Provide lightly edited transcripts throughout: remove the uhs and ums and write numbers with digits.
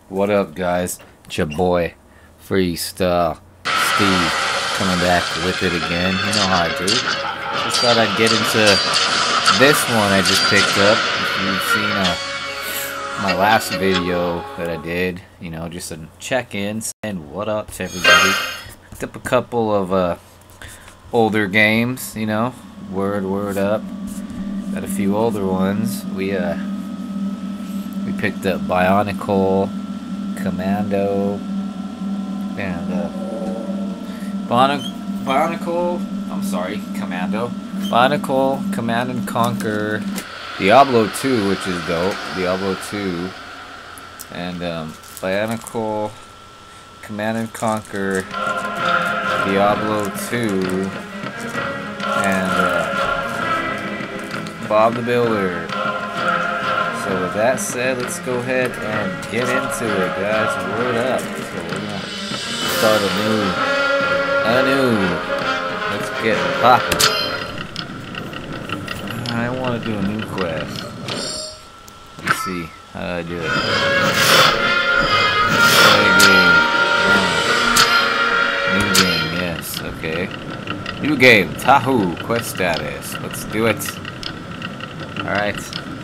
What up, guys? It's your boy, Freestyle Steve, coming back with it again. You know how I do. Just thought I'd get into this one I just picked up. If you've seen my last video that I did, you know, just a check-in, saying what up to everybody. Picked up a couple of older games, you know, word up. Got a few older ones. We picked up Bionicle, Commando, and Bionicle, Command and Conquer, Diablo 2, which is dope, Diablo 2, and Bionicle, Command and Conquer, Diablo 2, and Bob the Builder. So with that said, let's go ahead and get into it, guys. Word up. So we're gonna start anew. Let's get popping. I want to do a new quest. Let's see how do I do it. Play game. New game, yes, okay. New game, Tahu, quest status. Let's do it. Alright.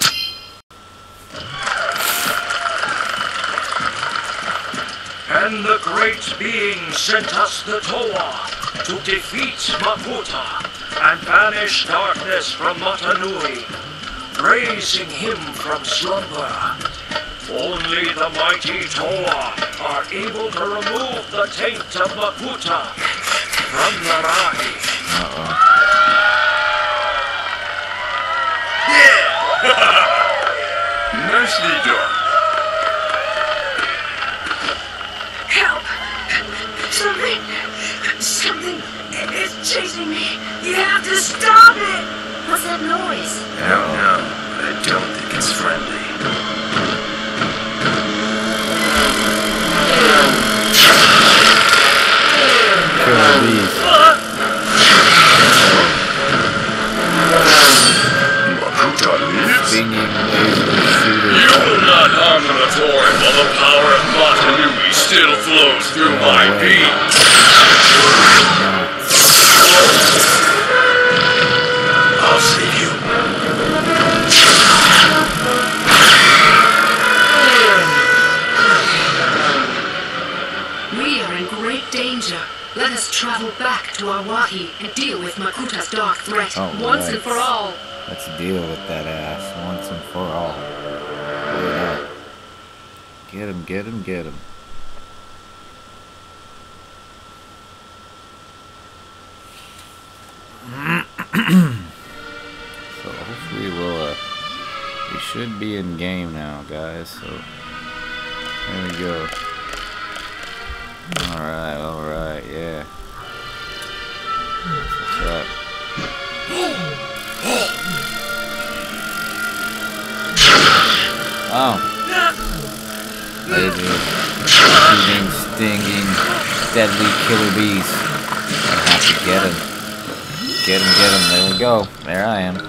And the great being sent us the Toa to defeat Makuta and banish darkness from Matanui, raising him from slumber. Only the mighty Toa are able to remove the taint of Makuta from Narahi. Yeah! Nicely done. Something is chasing me. You have to stop it. What's that noise? I don't know, but I don't think it's friendly. Makuta lives? You will not harm the Torin while the power of Matanui still flows through my being. I'll save you. We are in great danger. Let us travel back to Awahi and deal with Makuta's dark threat once and for all. Let's deal with that ass once and for all. Get him, get him, get him. So hopefully we should be in game now, guys. So there we go. Alright, yeah. What's up? Oh. Laser, shooting, stinging, deadly killer bees. I have to get him. Get him, there we go. There I am.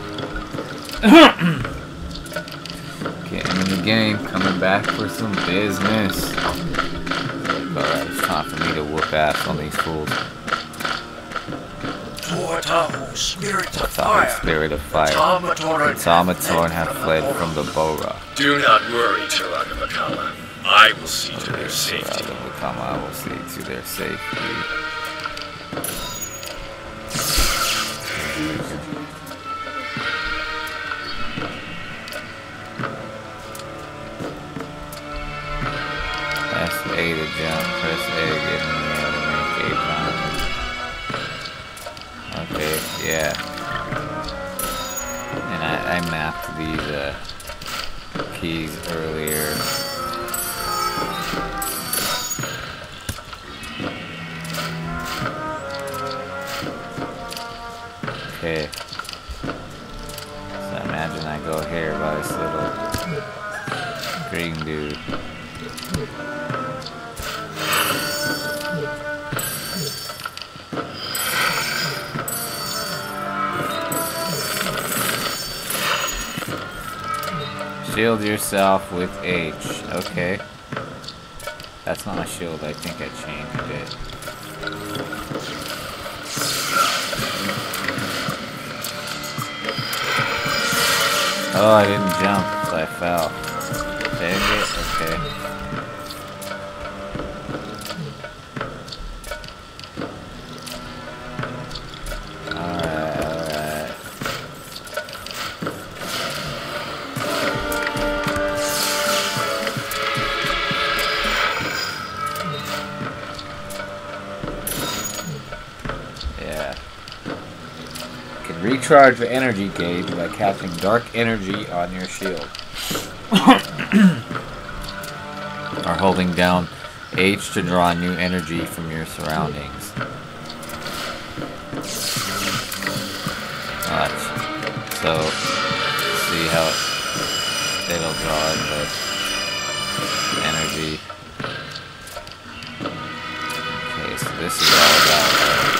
Getting in the game, coming back for some business. Alright, it's time for me to whoop ass on these fools. Tahu, spirit of fire. Spirit of fire. The Tamatorn have fled from the Bora. Do not worry, Taranabakama. I will see to their safety. I will see to their safety. Press A to jump, press A to get in the air to make a jump. Okay, yeah. And I mapped these keys earlier. Okay. So imagine I go here by this little green dude. Shield yourself with H. Okay. That's not my shield. I think I changed it. Oh, I didn't jump, so I fell. Dang it. Okay. Alright. Yeah. You can recharge the energy gauge by casting dark energy on your shield. Or holding down H to draw new energy from your surroundings. Watch. So, see how it'll draw in the energy. Okay, so this is all about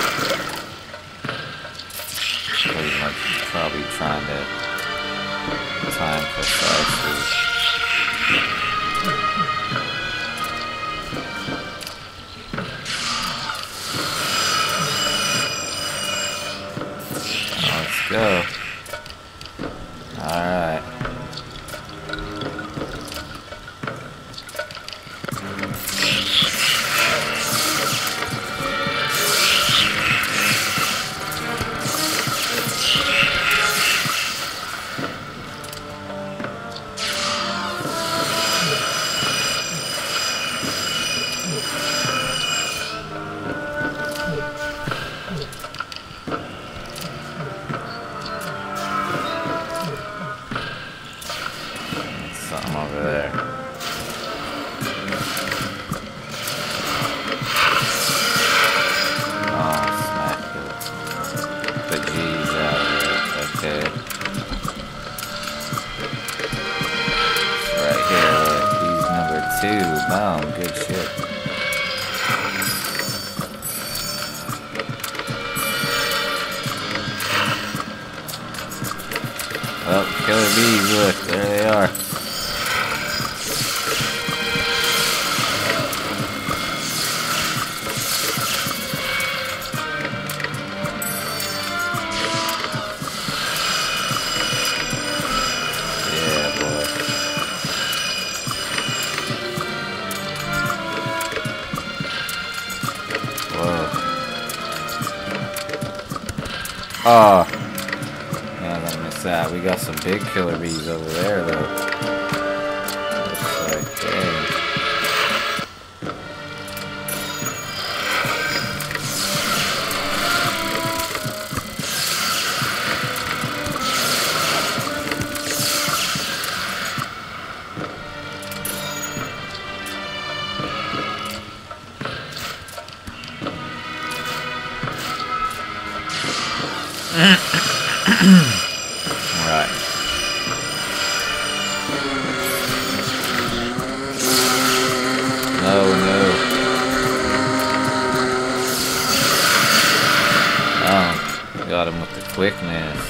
pretty much probably trying to time precisely. Let's go. Alright. Something over there. Oh, smack the G's out of it. Okay. Right here, look. He's number 2. Boom, good shit. Oh, killer bees, look, there they are. Yeah, boy. Whoa. Oh. That. We got some big killer bees over there, though. Looks like, dang. Right. No, no. Oh, got him with the quickness.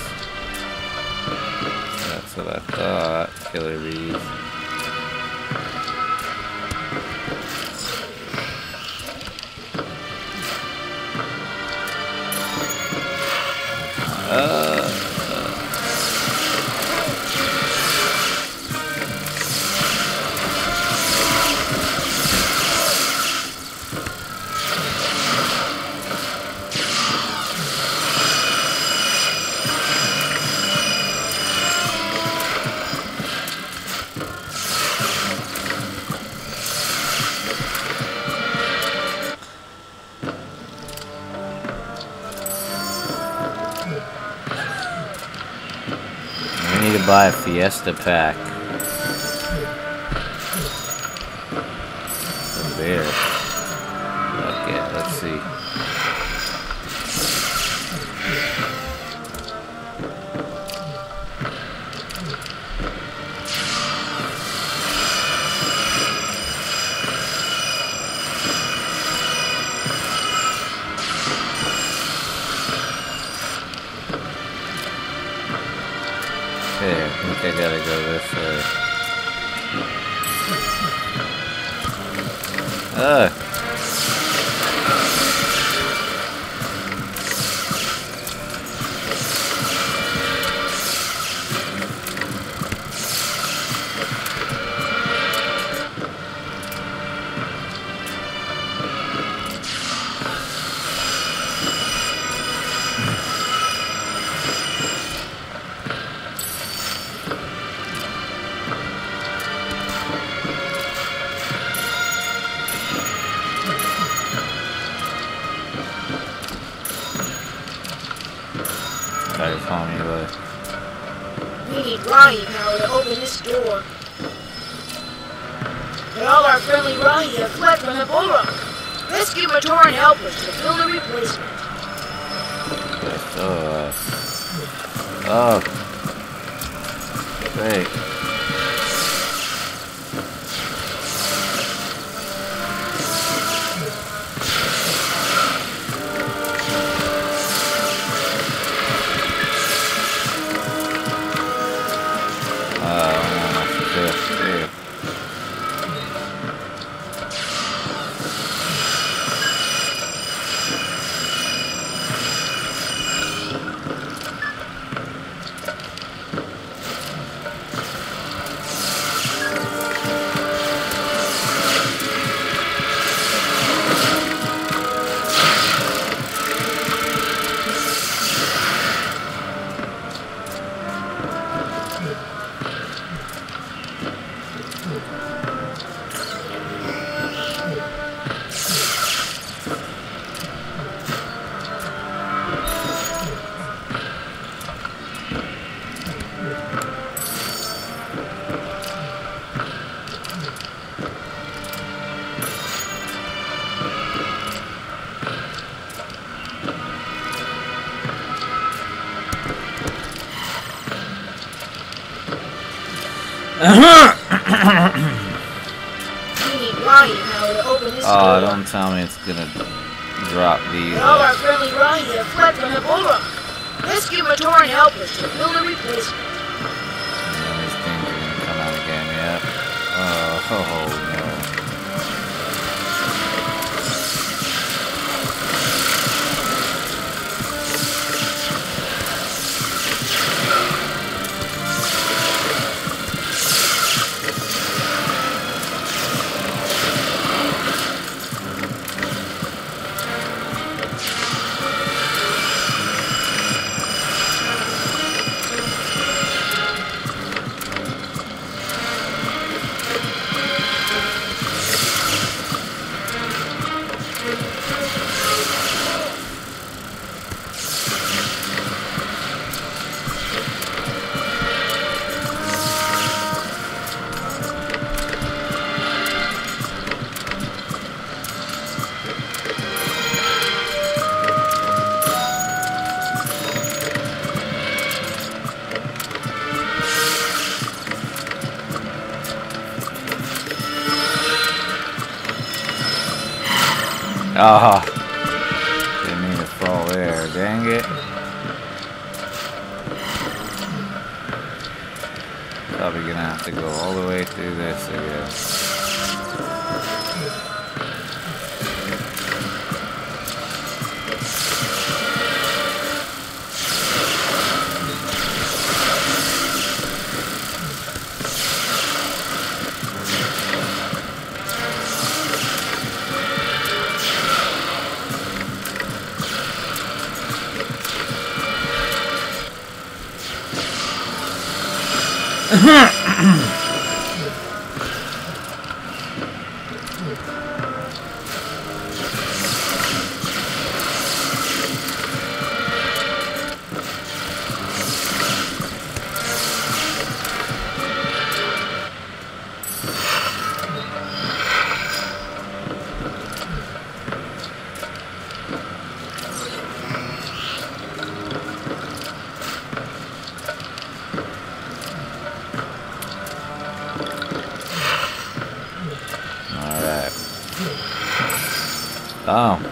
That's what I thought. Killer bees. We need to buy a Fiesta pack. Over there. Okay, let's see. There, I think I gotta go this way. We need Rahi power to open this door. But all our friendly Rahi have fled from the Bulwark. Rescue Mator and help us to build a replacement. Oh. Great. Oh, don't tell me it's gonna drop these. All our friendly Rahi have fled from the Bulwark. Rescue Mator and help us to build a replacement. Yeah, these things are gonna come out again, yeah. Oh no. Ah, didn't mean to fall there, dang it. Probably gonna have to go all the way through this again. Oh.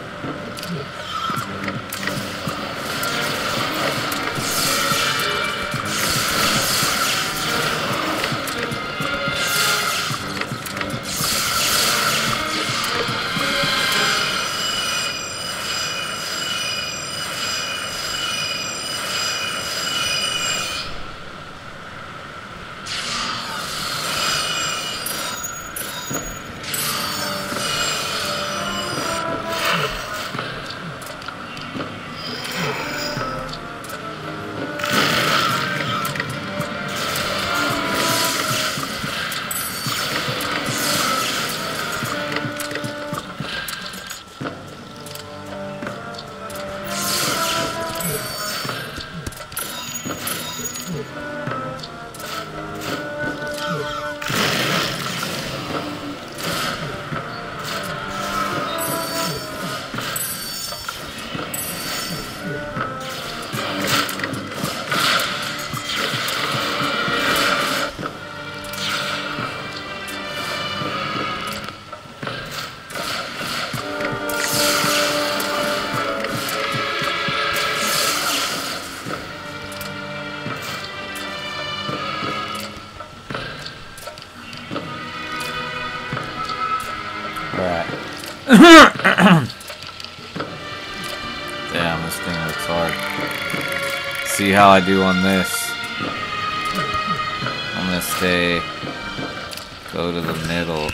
Right. Damn, this thing looks hard. See how I do on this. I'm gonna stay. Go to the middle.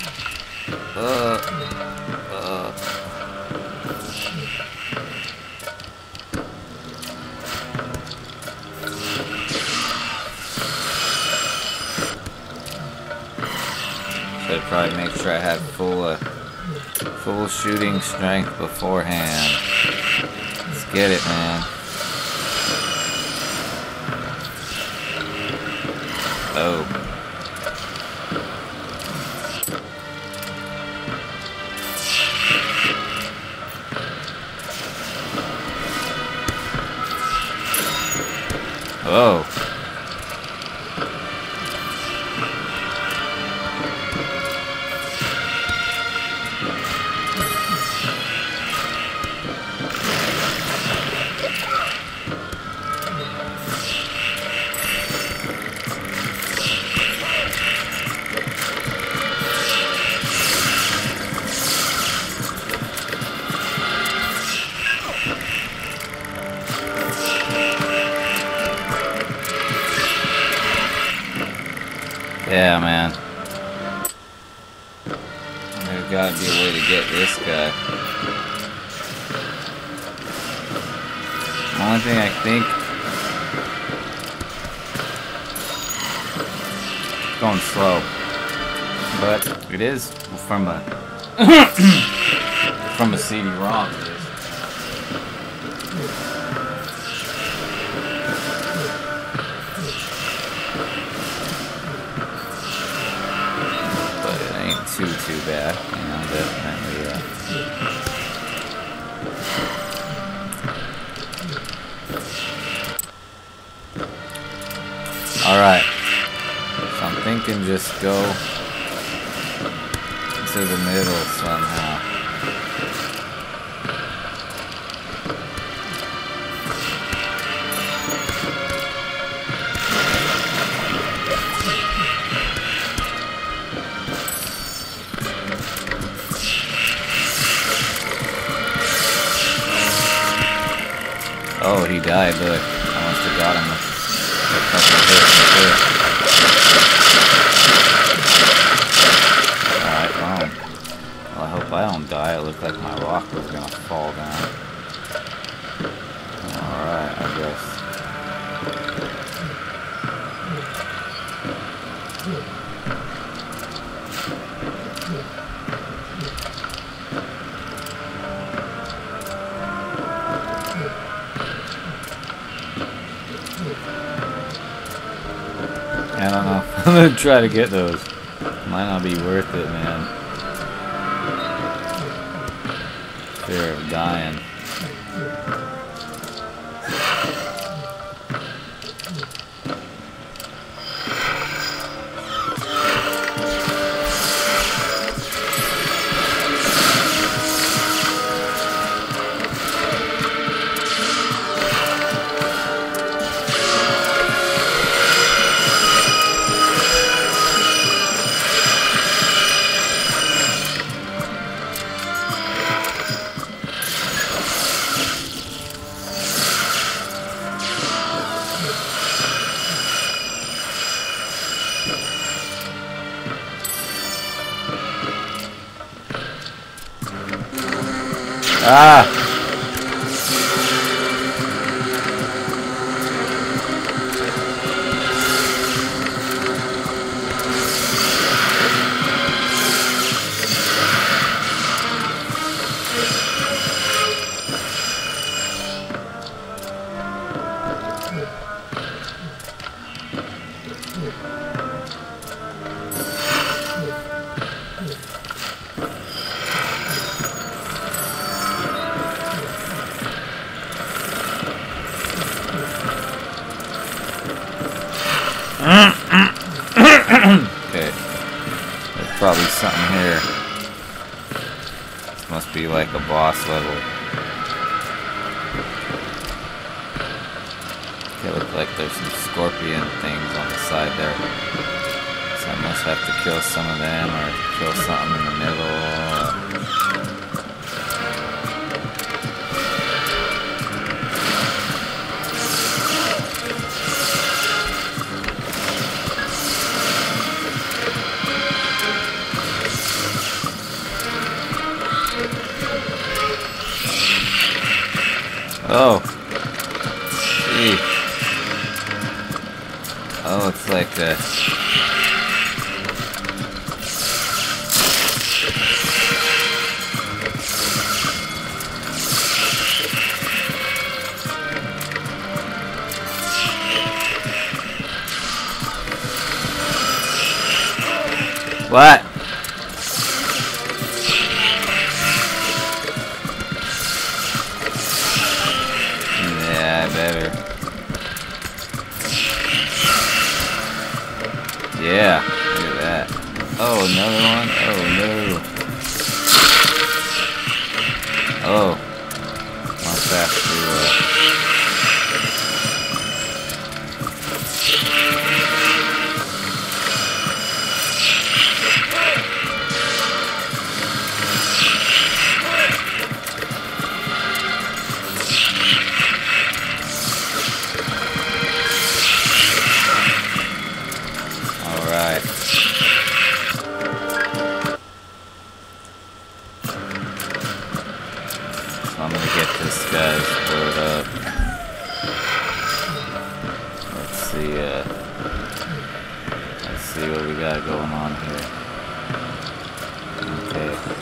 Should probably make sure I have full shooting strength beforehand. Let's get it, man. Oh. Oh. Yeah, man. There's gotta be a way to get this guy. The only thing I think... It's going slow. But it is from a... from a CD-ROM. It is. Too bad, you know, definitely, Alright, so I'm thinking just go to the middle somehow. Oh, he died, look. I must have got him a couple of hits there. Alright, well, I hope I don't die. It looked like my rock was gonna fall down. Alright, I guess. I don't know. I'm gonna try to get those. Might not be worth it, man. Fear of dying. Ah! Okay. There's probably something here. This must be like a boss level. Okay, looks like there's some scorpion things on the side there. So I must have to kill some of them or kill something in the middle. Oh. Gee. Oh, it's like a... What? Yeah, I better. Yeah, look at that. Oh, another one? Oh, no. Oh. Wants that to, Alright. So I'm gonna get this guy's board up. Let's see what we got going on here. Okay.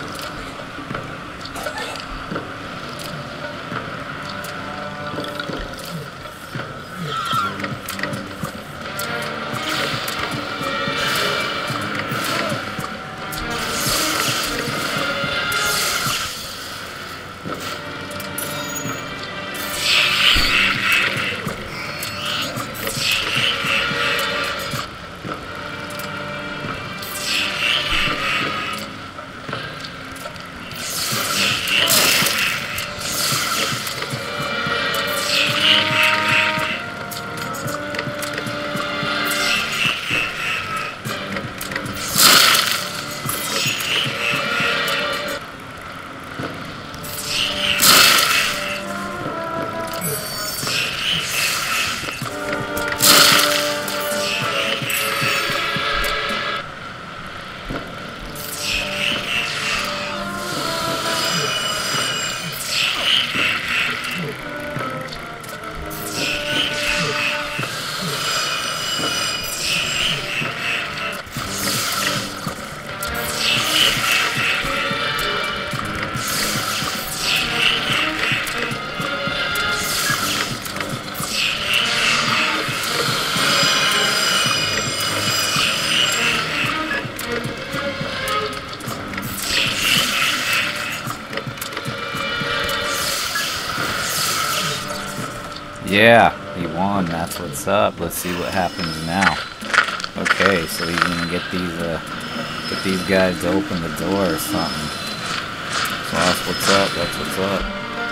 Yeah, he won. That's what's up. Let's see what happens now. Okay, so he's gonna get these guys to open the door or something. So that's what's up. That's what's up.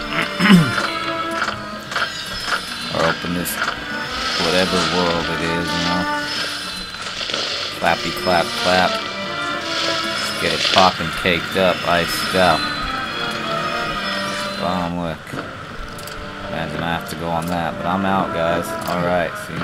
Or open this whatever world it is, you know. Clappy clap clap. Let's get it popping, caked up, iced out. Look. Imagine I have to go on that, but I'm out, guys. Alright, see you.